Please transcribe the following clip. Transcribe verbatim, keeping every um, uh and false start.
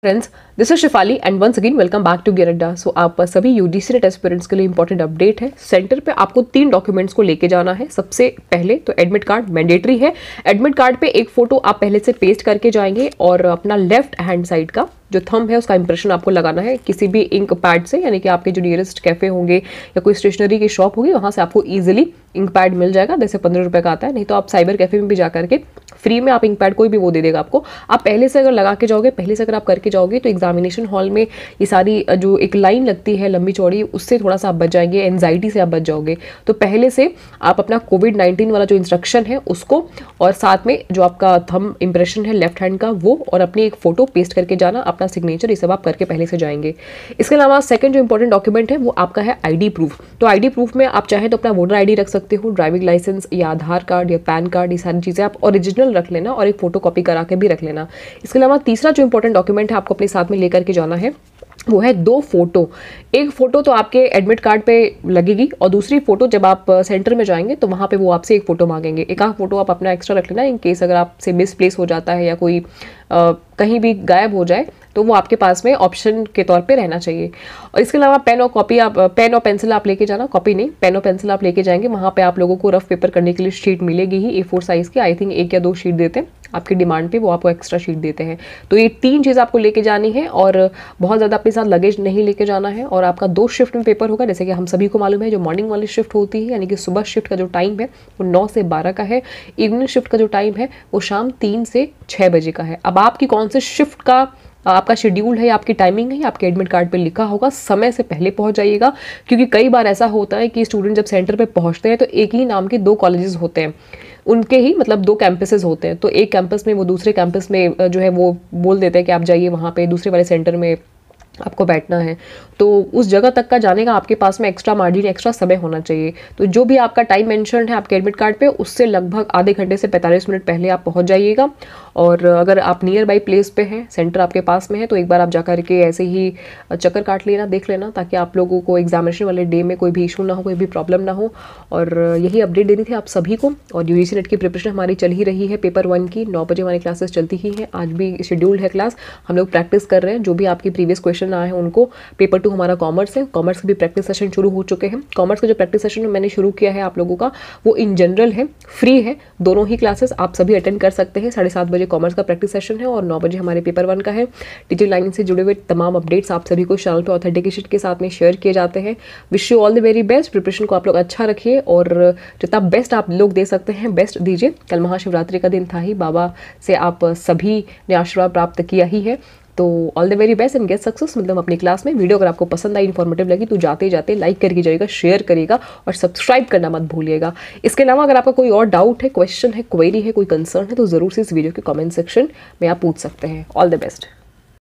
Friends, this is Shifali and once again welcome back to gear Adda. So आप सभी UGC net aspirants के लिए important update है। Centre पे आपको तीन डॉक्यूमेंट्स को लेके जाना है। सबसे पहले तो एडमिट कार्ड मैंडेटरी है। एडमिट कार्ड पे एक फोटो आप पहले से पेस्ट करके जाएंगे और अपना लेफ्ट हैंड साइड का जो थंब है उसका इंप्रेशन आपको लगाना है किसी भी इंक पैड से, यानी कि आपके जो नियरेस्ट कैफे होंगे या कोई स्टेशनरी की शॉप होगी वहां से आपको इजीली इंक पैड मिल जाएगा। जैसे पंद्रह रुपए का आता है, नहीं तो आप साइबर कैफे में भी जा करके फ्री में आप इंक पैड कोई भी वो दे देगा आपको। आप पहले से अगर लगा के जाओगे, पहले से अगर आप करके जाओगे तो एग्जामिनेशन हॉल में ये सारी जो एक लाइन लगती है लंबी चौड़ी, उससे थोड़ा सा आप बच जाएंगे, एंजाइटी से आप बच जाओगे। तो पहले से आप अपना कोविड नाइन्टीन वाला जो इंस्ट्रक्शन है उसको और साथ में जो आपका थंब इंप्रेशन है लेफ्ट हैंड का वो और अपनी एक फोटो पेस्ट करके जाना, अपना सिग्नेचर, ये सब आप करके पहले से जाएंगे। इसके अलावा सेकंड जो इंपॉर्टेंट डॉक्यूमेंट है वो आपका है आईडी प्रूफ। तो आईडी प्रूफ में आप चाहे तो अपना वोटर आईडी रख सकते हो, ड्राइविंग लाइसेंस या आधार कार्ड या पैन कार्ड, ये सारी चीजें आप ओरिजिनल रख लेना और एक फोटो कॉपी करा के भी रख लेना। इसके अलावा तीसरा जो इंपॉर्टेंट डॉक्यूमेंट है आपको अपने साथ में लेकर के जाना है वो है दो फोटो। एक फोटो तो आपके एडमिट कार्ड पे लगेगी और दूसरी फोटो जब आप सेंटर में जाएंगे तो वहां पे वो आपसे एक फोटो मांगेंगे। एक आध फोटो आप अपना एक्स्ट्रा रख लेना इन केस अगर आपसे मिसप्लेस हो जाता है या कोई आ, कहीं भी गायब हो जाए तो वो आपके पास में ऑप्शन के तौर पे रहना चाहिए। और इसके अलावा पेन और कॉपी आप पेन और पेंसिल आप लेके जाना, कॉपी नहीं, पेन और पेंसिल आप लेके जाएंगे। वहाँ पे आप लोगों को रफ पेपर करने के लिए शीट मिलेगी ही, ए फोर साइज की, आई थिंक एक या दो शीट देते हैं आपकी डिमांड पे, वो आपको एक्स्ट्रा शीट देते हैं। तो ये तीन चीज़ आपको लेके जानी है और बहुत ज़्यादा अपने साथ लगेज नहीं लेके जाना है। और आपका दो शिफ्ट में पेपर होगा, जैसे कि हम सभी को मालूम है। जो मॉर्निंग वाली शिफ्ट होती है यानी कि सुबह शिफ्ट का जो टाइम है वो नौ से बारह का है, इवनिंग शिफ्ट का जो टाइम है वो शाम तीन से छः बजे का है। अब आपकी कौन से शिफ्ट का आपका शेड्यूल है या आपकी टाइमिंग है, आपके एडमिट कार्ड पे लिखा होगा। समय से पहले पहुंच जाइएगा, क्योंकि कई बार ऐसा होता है कि स्टूडेंट जब सेंटर पे पहुंचते हैं तो एक ही नाम के दो कॉलेजेस होते हैं, उनके ही मतलब दो कैंपसेस होते हैं। तो एक कैंपस में वो दूसरे कैंपस में जो है वो बोल देते हैं कि आप जाइए वहाँ पे, दूसरे वाले सेंटर में आपको बैठना है। तो उस जगह तक का जाने का आपके पास में एक्स्ट्रा मार्जिन, एक्स्ट्रा समय होना चाहिए। तो जो भी आपका टाइम मेंशन है आपके एडमिट कार्ड पे उससे लगभग आधे घंटे से पैंतालीस मिनट पहले आप पहुंच जाइएगा। और अगर आप नियर बाई प्लेस पे हैं, सेंटर आपके पास में है, तो एक बार आप जाकर के ऐसे ही चक्कर काट लेना, देख लेना, ताकि आप लोगों को एग्जामिनेशन वाले डे में कोई भी इशू ना हो, कोई भी प्रॉब्लम ना हो। और यही अपडेट देनी थी आप सभी को। और यूजीसी नेट की प्रिपरेशन हमारी चल ही रही है। पेपर वन की नौ बजे हमारी क्लासेस चलती ही है, आज भी शेड्यूल्ड है क्लास। हम लोग प्रैक्टिस कर रहे हैं, जो भी आपकी प्रीवियस क्वेश्चन आए हैं उनको। पेपर टू हमारा कॉमर्स है, कॉमर्स के भी प्रैक्टिस सेशन शुरू हो चुके हैं। कॉमर्स का जो प्रैक्टिस सेशन मैंने शुरू किया है आप लोगों का वो इन जनरल है, फ्री है, दोनों ही क्लासेस आप सभी अटेंड कर सकते हैं। साढ़े सात बजे कॉमर्स का प्रैक्टिस सेशन है और नौ बजे हमारे पेपर वन का है। टीचिंग लाइन से जुड़े हुए तमाम अपडेट्स आप सभी को चैनल पे ऑथेंटिकेशन के साथ में शेयर किए जाते हैं। Wish you all the very best. Preparation को आप लोग अच्छा रखिए और जितना बेस्ट आप लोग दे सकते हैं बेस्ट दीजिए। कल महाशिवरात्रि का दिन था ही, बाबा से आप सभी ने आशीर्वाद प्राप्त किया ही है। तो all the very best and get success. मतलब अपनी क्लास में वीडियो अगर आपको पसंद आई, इन्फॉर्मेटिव लगी तो जाते जाते लाइक करके जाइएगा, शेयर करिएगा और सब्सक्राइब करना मत भूलिएगा। इसके अलावा अगर आपका कोई और डाउट है, क्वेश्चन है, क्वेरी है, कोई कंसर्न है तो जरूर से इस वीडियो के कमेंट सेक्शन में आप पूछ सकते हैं। All the best.